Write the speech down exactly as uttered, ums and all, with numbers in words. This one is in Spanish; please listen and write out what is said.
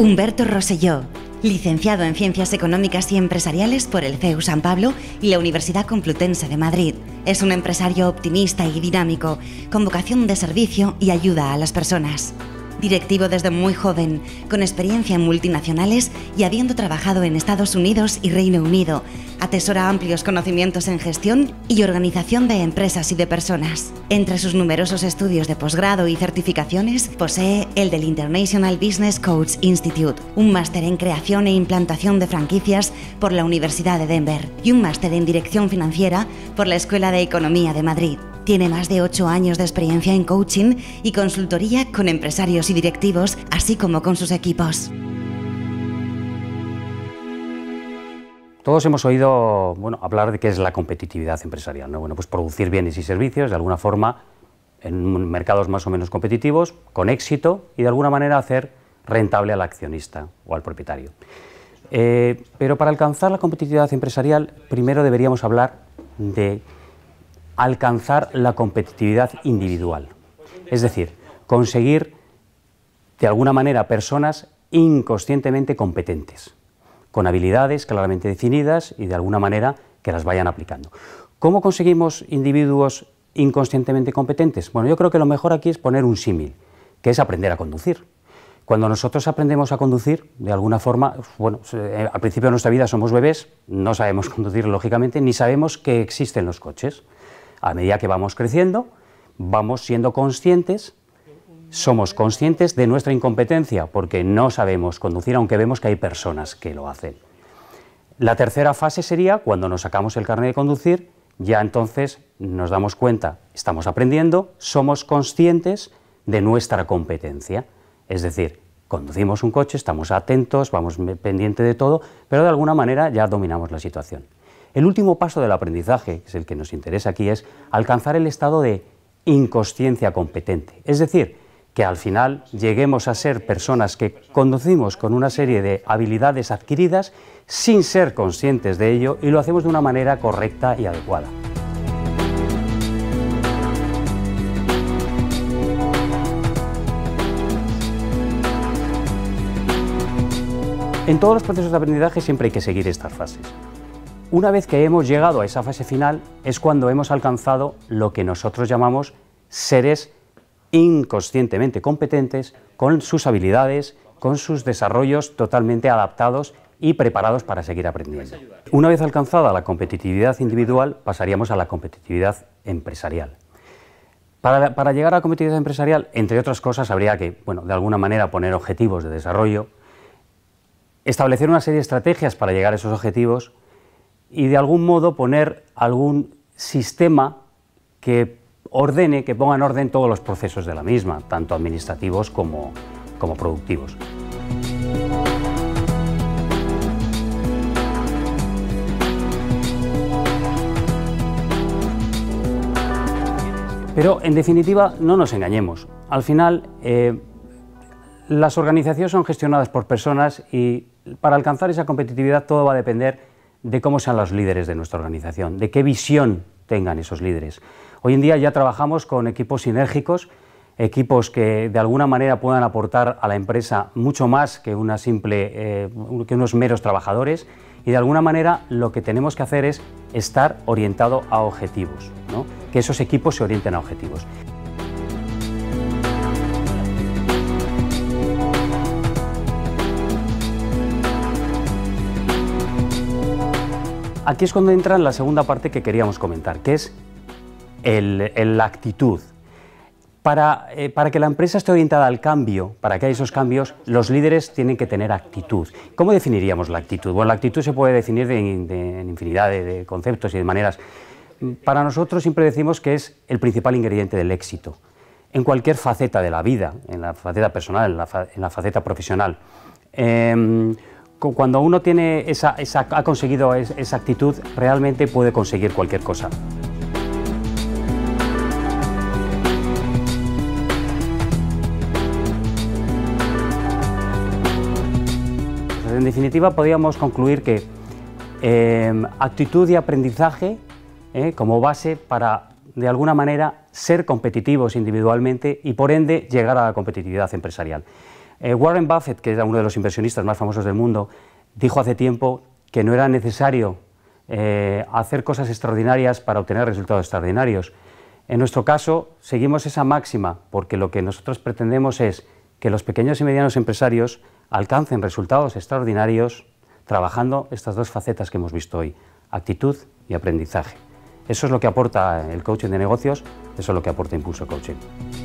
Humberto Rosselló, licenciado en Ciencias Económicas y Empresariales por el C E U San Pablo y la Universidad Complutense de Madrid. Es un empresario optimista y dinámico, con vocación de servicio y ayuda a las personas. Directivo desde muy joven, con experiencia en multinacionales y habiendo trabajado en Estados Unidos y Reino Unido, atesora amplios conocimientos en gestión y organización de empresas y de personas. Entre sus numerosos estudios de posgrado y certificaciones, posee el del International Business Coach Institute, un máster en creación e implantación de franquicias por la Universidad de Denver y un máster en dirección financiera por la Escuela de Economía de Madrid. Tiene más de ocho años de experiencia en coaching y consultoría con empresarios y directivos, así como con sus equipos. Todos hemos oído bueno, hablar de qué es la competitividad empresarial, ¿no? Bueno, pues producir bienes y servicios de alguna forma en mercados más o menos competitivos, con éxito y de alguna manera hacer rentable al accionista o al propietario. Eh, pero para alcanzar la competitividad empresarial, primero deberíamos hablar de alcanzar la competitividad individual, es decir, conseguir de alguna manera personas inconscientemente competentes, con habilidades claramente definidas y de alguna manera que las vayan aplicando. ¿Cómo conseguimos individuos inconscientemente competentes? Bueno, yo creo que lo mejor aquí es poner un símil, que es aprender a conducir. Cuando nosotros aprendemos a conducir, de alguna forma, bueno, al principio de nuestra vida somos bebés, no sabemos conducir lógicamente, ni sabemos que existen los coches. A medida que vamos creciendo, vamos siendo conscientes, somos conscientes de nuestra incompetencia, porque no sabemos conducir, aunque vemos que hay personas que lo hacen. La tercera fase sería cuando nos sacamos el carnet de conducir, ya entonces nos damos cuenta, estamos aprendiendo, somos conscientes de nuestra competencia. Es decir, conducimos un coche, estamos atentos, vamos pendientes de todo, pero de alguna manera ya dominamos la situación. El último paso del aprendizaje, que es el que nos interesa aquí, es alcanzar el estado de inconsciencia competente. Es decir, que al final lleguemos a ser personas que conducimos con una serie de habilidades adquiridas sin ser conscientes de ello y lo hacemos de una manera correcta y adecuada. En todos los procesos de aprendizaje siempre hay que seguir estas fases. Una vez que hemos llegado a esa fase final es cuando hemos alcanzado lo que nosotros llamamos seres inconscientemente competentes, con sus habilidades, con sus desarrollos totalmente adaptados y preparados para seguir aprendiendo. Una vez alcanzada la competitividad individual, pasaríamos a la competitividad empresarial. Para, para llegar a la competitividad empresarial, entre otras cosas, habría que, bueno, de alguna manera poner objetivos de desarrollo, establecer una serie de estrategias para llegar a esos objetivos y de algún modo poner algún sistema que ordene, que ponga en orden todos los procesos de la misma, tanto administrativos como, como productivos. Pero en definitiva no nos engañemos, al final eh, las organizaciones son gestionadas por personas y para alcanzar esa competitividad todo va a depender de cómo sean los líderes de nuestra organización, de qué visión tengan esos líderes. Hoy en día ya trabajamos con equipos sinérgicos, equipos que de alguna manera puedan aportar a la empresa mucho más que, una simple, eh, que unos meros trabajadores y de alguna manera lo que tenemos que hacer es estar orientado a objetivos, ¿no? Que esos equipos se orienten a objetivos. Aquí es cuando entra la segunda parte que queríamos comentar, que es el, el, la actitud. Para, eh, para que la empresa esté orientada al cambio, para que haya esos cambios, los líderes tienen que tener actitud. ¿Cómo definiríamos la actitud? Bueno, la actitud se puede definir de, de, en infinidad de, de conceptos y de maneras. Para nosotros siempre decimos que es el principal ingrediente del éxito, en cualquier faceta de la vida, en la faceta personal, en la, fa, en la faceta profesional. Eh, Cuando uno tiene esa, esa, ha conseguido esa actitud, realmente puede conseguir cualquier cosa. Pues en definitiva, podríamos concluir que eh, actitud y aprendizaje eh, como base para, de alguna manera, ser competitivos individualmente y, por ende, llegar a la competitividad empresarial. Eh, Warren Buffett, que era uno de los inversionistas más famosos del mundo, dijo hace tiempo que no era necesario eh, hacer cosas extraordinarias para obtener resultados extraordinarios. En nuestro caso, seguimos esa máxima porque lo que nosotros pretendemos es que los pequeños y medianos empresarios alcancen resultados extraordinarios trabajando estas dos facetas que hemos visto hoy, actitud y aprendizaje. Eso es lo que aporta el coaching de negocios, eso es lo que aporta Impulso Coaching.